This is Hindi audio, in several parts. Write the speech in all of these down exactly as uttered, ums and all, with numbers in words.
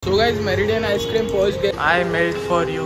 So guys, Meridian ice cream पहुंच गए. I made for you.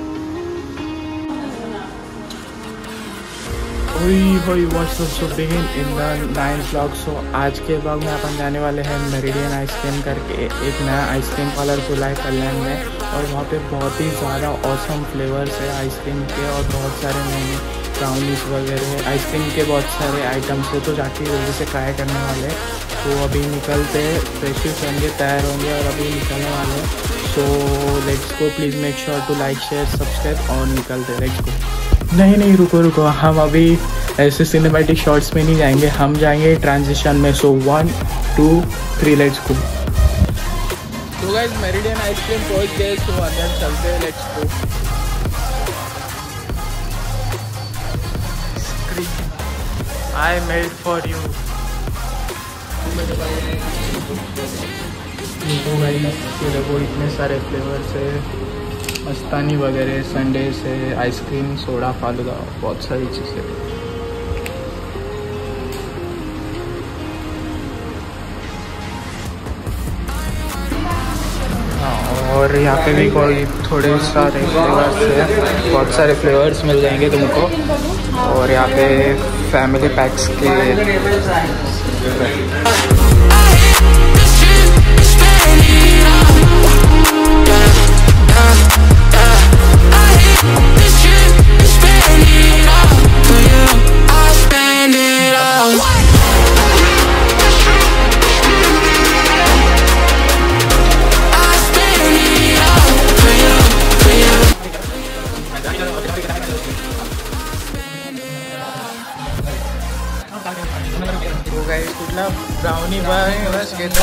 ओई होई what's up so begin in the nine vlog. So आज के व्लॉग में अपन जाने वाले हैं मेरिडियन आइसक्रीम करके एक नया आइसक्रीम पार्लर खुला है कल्याण में, और वहाँ पे बहुत ही ज़्यादा ऑसम फ्लेवर्स है आइसक्रीम के और बहुत सारे नए नए ब्राउनीज वगैरह आइसक्रीम के बहुत सारे आइटम्स है. तो जाके जल्दी से ट्राई करने वाले. तो अभी निकलते फ्रेश होंगे, तैयार होंगे और अभी निकलने वाले हैं. So let's go. Please make sure to like share subscribe और निकलते. Let's go. नहीं नहीं रुको रुको, हम अभी ऐसे सिनेमैटिक शॉट्स में नहीं जाएंगे, हम जाएंगे ट्रांजिशन में. So one two three let's go. तो गाइस मेरिडियन आइसक्रीम पहुंच गए. सो अंदर चलते हैं. Let's go. I made for you. देखो इतने सारे फ्लेवर्स है, मस्तानी वगैरह, संडेस है, आइसक्रीम, सोडा, फालूदा, बहुत सारी चीज़ें. और यहाँ पे भी कोई थोड़े सारे फ्लेवर्स है, बहुत सारे फ्लेवर्स मिल जाएंगे तुमको. और यहाँ पे फैमिली पैक्स के कुठला ब्राउनी बस घेतो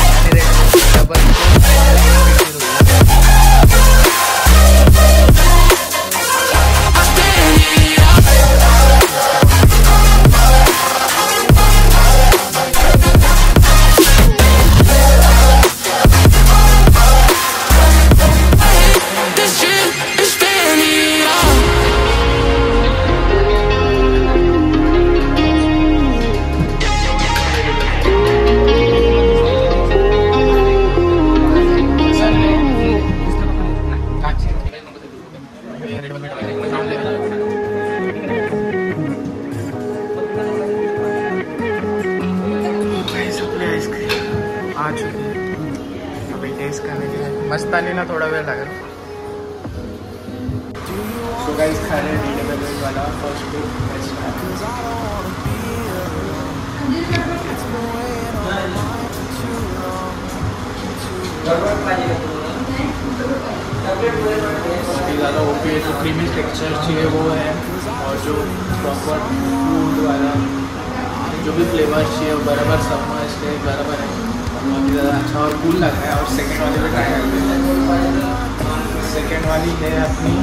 आ चुकी है. अभी टेस्ट करने के लिए मस्तानी ना थोड़ा वेळ लागेल. सो गाइस खा रहे हैं डी डबल वाला फर्स्ट फूड. ज़्यादा ओपी है, जो क्रीमी टेक्सचर चाहिए वो है, और जो प्रॉपर फूड वाला जो भी फ्लेवर चाहिए वो बराबर सब मस्त है, बराबर है, बहुत ही ज़्यादा अच्छा और कूल लग रहा है. और सेकेंड वाली भी ट्राई करते हैं. सेकेंड वाली है अपनी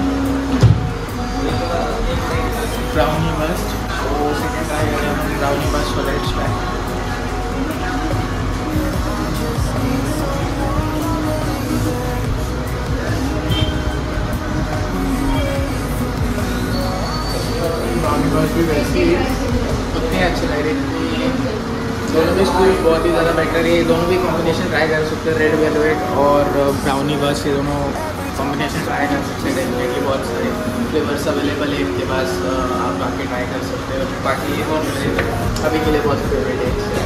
ब्राउनी मस्ट. तो सेकेंड ट्राई करें हम ब्राउनी मस्ट वाला. Let's try. ब्राउनी मस्ट भी वैसी उतनी अच्छी लग रही थी. दोनों भी स्कूल बहुत ही ज़्यादा बेटर है. दोनों भी कॉम्बिनेशन ट्राई कर सकते हैं. रेड वेलवेट और ब्राउनी बस, ये दोनों कॉम्बिनेशन ट्राई कर सकते हैं. डेफिनेटली बहुत सारे फ्लेवर्स अवेलेबल है इनके पास, आप आके ट्राई कर सकते हो. बाकी ये और अभी के लिए बहुत फेवरेट है.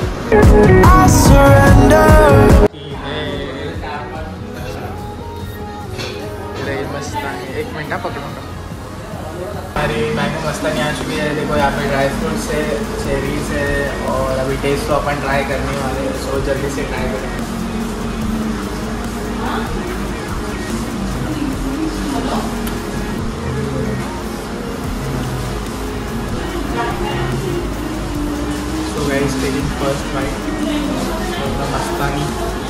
मस्तानी एक मिनट ना पकड़ूंगा. हमारी मैंगो मस्तानी आ चुकी है. देखो यहाँ पे ड्राई फ्रूट्स है, चेरीज है, और अभी टेस्ट तो अपन ट्राई करने वाले हैं. सो जल्दी से ट्राई करें. So guys taking first bite mastani.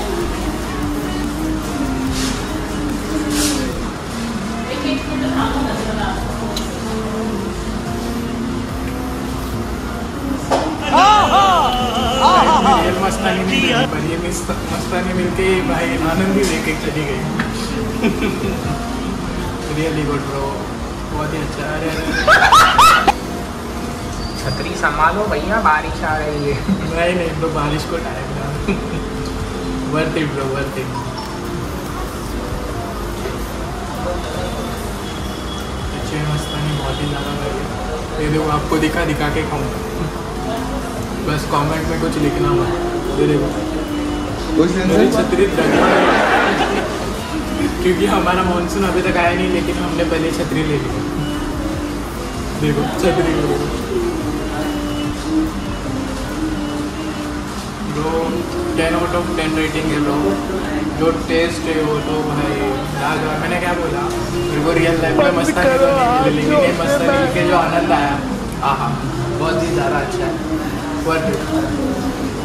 Mastani मिली, ये मस्तानी मिलके भाई आनंद ही लेके चली गई. रियली गुड ब्रो, बहुत ही अच्छा. अरे छतरी संभालो भैया, बारिश आ रही है. नहीं नहीं तो बारिश को time worth it bro, worth it. बहुत ही ज़्यादा बढ़िया। ये देखो आपको दिखा दिखा के खाऊँगा, बस कमेंट में कुछ लिखना मत। ये देखो मेरी छतरी क्योंकि हमारा मानसून अभी तक आया नहीं, लेकिन हमने पहले छतरी ले ली। देखो छतरी को देखो bro, ten out of ten rating है ब्रो। जो टेस्ट है वो तो भाई लाजवाब। मैंने क्या बोला, मेरे को रियल लाइफ में मस्तानी तो नहीं मिली, लेकिन ये मस्तानी के जो आनंद आया, आहा बहुत ही ज़्यादा अच्छा है, वर्थ इट।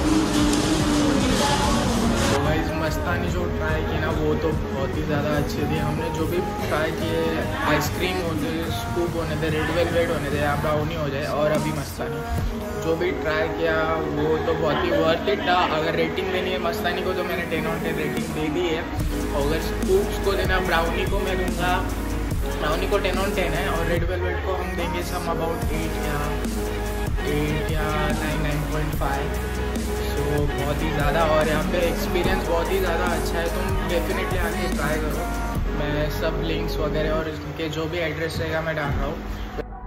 तो भाई मस्तानी जो ट्राई की ना वो तो बहुत ही ज़्यादा अच्छी थी। हमने जो भी ट्राई किए, आइसक्रीम होते, स्कूप होने थे, रेड वेलवेट होने थे, या ब्राउनी हो जाए, और अभी मस्तानी जो भी ट्राई किया वो तो बहुत ही वर्थ इट था। अगर रेटिंग देनी है मस्तानी को तो मैंने टेन ऑन टेन रेटिंग दे दी है। और अगर स्कूप्स को देना, ब्राउनी को मैं दूँगा, ब्राउनी को टेन ऑन टेन है, और रेड वेलवेट को हम देंगे सम अबाउट एट या एट या nine nine point five. So बहुत ही ज़्यादा, और यहाँ पे एक्सपीरियंस बहुत ही ज़्यादा अच्छा है। तुम डेफिनेटली आके ट्राई करो। मैं सब लिंक्स वगैरह और इनके जो भी एड्रेस रहेगा मैं डाल रहा हूँ।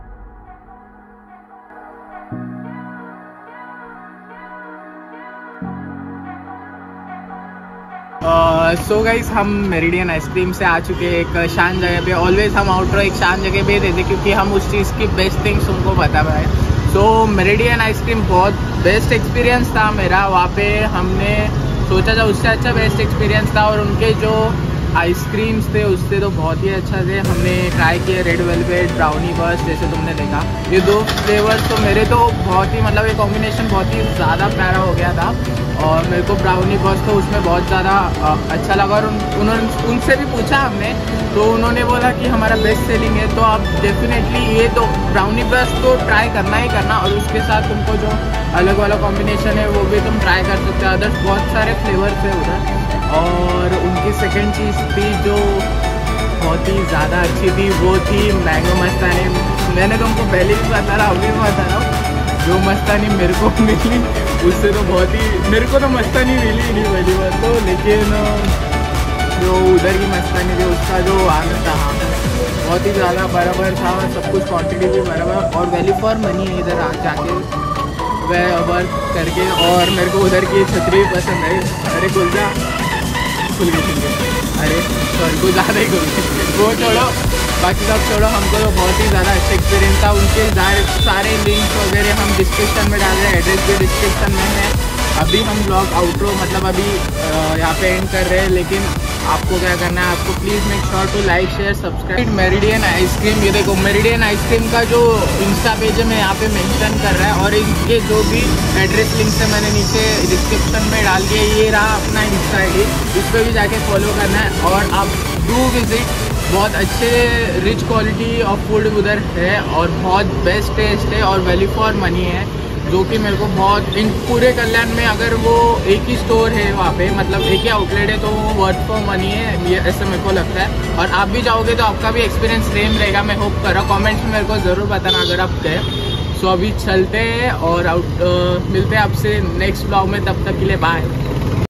सो uh, गाइस so हम मेरिडियन आइसक्रीम से आ चुके हैं एक शांत जगह पे। ऑलवेज हम आउटरो एक शांत जगह पे देते क्योंकि हम उस चीज़ की बेस्ट थिंग्स उनको बता पाए। सो मेरिडियन आइसक्रीम बहुत बेस्ट एक्सपीरियंस था मेरा वहाँ पे। हमने सोचा था उससे अच्छा बेस्ट एक्सपीरियंस था, और उनके जो आइसक्रीम्स थे उससे तो बहुत ही अच्छा थे। हमने ट्राई किए रेड वेलवेट, ब्राउनी बस, जैसे तुमने देखा ये दो फ्लेवर्स तो मेरे तो बहुत ही मतलब ये कॉम्बिनेशन बहुत ही ज़्यादा प्यारा हो गया था। और मेरे को ब्राउनी बस तो उसमें बहुत ज़्यादा अच्छा लगा। और उन, उन्होंने उनसे भी पूछा हमने, तो उन्होंने बोला कि हमारा बेस्ट सेलिंग है। तो आप डेफिनेटली ये तो ब्राउनी बस तो ट्राई करना ही करना, और उसके साथ तुमको जो अलग वाला कॉम्बिनेशन है वो भी तुम ट्राई कर सकते हो। अदर्स बहुत सारे फ्लेवर्स है उधर। और उनकी सेकेंड चीज़ थी जो बहुत ही ज़्यादा अच्छी थी, वो थी मैंगो मस्तानी। मैंने तुमको पहले भी बता रहा, अभी भी बता रहा हूँ, जो मस्तानी मेरे को मिली उससे तो बहुत ही, मेरे को तो मस्तानी मिली नहीं पहली बार तो, लेकिन जो उधर की मस्तानी थी उसका जो आनंद था बहुत ही ज़्यादा बराबर था। सब कुछ क्वांटिटी भी बराबर, और वैल्यू फॉर मनी है इधर आ जाके वह वर्क करके। और मेरे को उधर की छतरी पसंद है। अरे गुलजा खुल गई, अरे सॉरी कुछ ज़्यादा ही खुल गई, वो छोड़ो, बाकी सब छोड़ो। हमको तो बहुत ही ज़्यादा अच्छा एक्सपीरियंस था। उनके सारे लिंक्स वगैरह हम डिस्क्रिप्शन में डाल रहे हैं, एड्रेस भी डिस्क्रिप्शन में है। अभी हम ब्लॉग आउटरो मतलब अभी यहाँ पे एंड कर रहे हैं, लेकिन आपको क्या करना है, आपको please make sure to like share subscribe. Meridian ice cream, ये देखो मेरिडियन आइसक्रीम का जो इंस्टा पेज है मैं यहाँ पे मेंशन कर रहा है, और इनके जो भी एड्रेस लिंक है मैंने नीचे डिस्क्रिप्शन में डाल दिया। ये रहा अपना इंस्टा आई डी, इस पर भी जाके फॉलो करना है। और आप डू विजिट, बहुत अच्छे रिच क्वालिटी ऑफ फूड उधर है, और बहुत बेस्ट टेस्ट है, और वैल्यू फॉर मनी है, जो कि मेरे को बहुत, इन पूरे कल्याण में अगर वो एक ही स्टोर है वहाँ पे, मतलब एक ही आउटलेट है, तो वो वर्थ फॉर मनी है, ये ऐसा मेरे को लगता है। और आप भी जाओगे तो आपका भी एक्सपीरियंस सेम रहेगा, मैं होप कर रहा हूँ। कमेंट्स में मेरे को ज़रूर बताना अगर आप गए। सो अभी चलते हैं और आउट मिलते हैं आपसे नेक्स्ट ब्लॉग में, तब तक के लिए बाय।